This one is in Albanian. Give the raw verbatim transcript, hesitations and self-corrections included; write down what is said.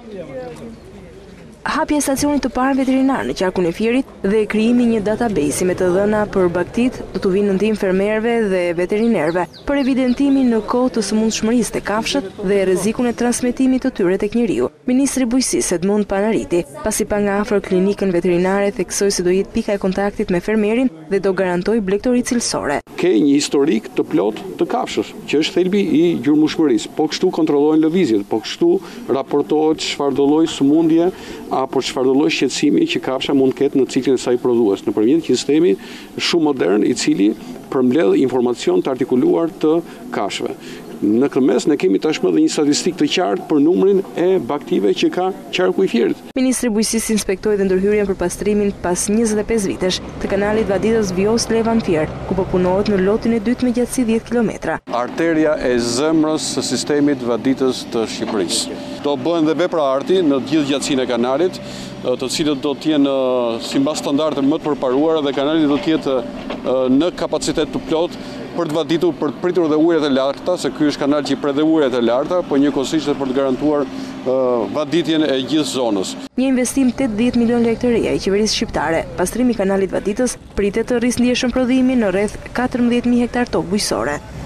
Hapja e stacionit të parë veterinar në qarkun e Fierit dhe krijimi i një database me të dhëna për bagëtitë do të vinë në ndihmë fermerëve dhe veterinerëve për evidentimin në kohë të sëmundshmërisë të kafshët dhe rrezikun e transmetimit të tyre tek njeriu. Ministri i Bujqësisë Edmond Panariti, pasi pa nga afër klinikën veterinare, theksoi se do jetë pika e kontaktit me fermerin dhe do garantoj blegtori cilësore. Ke një historik të plot të kafshës, që është thelbi i gjurmshmërisë. Po kështu kontrollohen lëvizjet, po kështu raportohet çfarë do lloj sëmundje apo çfarë do lloj shqetësimi që kafsha mund të ketë në ciklin e saj prodhues, nëpërmjet një sistemi shumë modern i cili përmbledh informacion të artikuluar të kafshëve. Në këtë mes ne kemi tashmë dhe një statistikë të qartë për numrin e baktive që ka qarku i Fierit. Ministri i Bujqësisë inspektoi dhe ndërhyrjen për pastrimin pas njëzet e pesë vitesh të kanalit vaditës Vjosë-Levan Fier, ku po punohet në lotin e dytë me gjatësi dhjetë kilometra. Arteria e zemrës së sistemit vaditës të Shqipërisë. Do bëhen dhe vepra arti në gjithë gjatësinë e kanalit, të cilët do të jenë sipas standardeve më të përparuara dhe kanali do të jetë në kapacitet të plot për të vaditur, për të pritur dhe ujërat e larta, se ky është kanal që i pret dhe ujërat e larta, po njëkohësisht për të garantuar uh, vaditjen e gjithë zonës. Një investim tetëdhjetë milionë lekë të reja i qeverisë shqiptare, pastrimi i kanalit vaditës pritet të rrisë ndjeshëm prodhimin në rreth katërmbëdhjetë mijë hektar tokë bujqësore.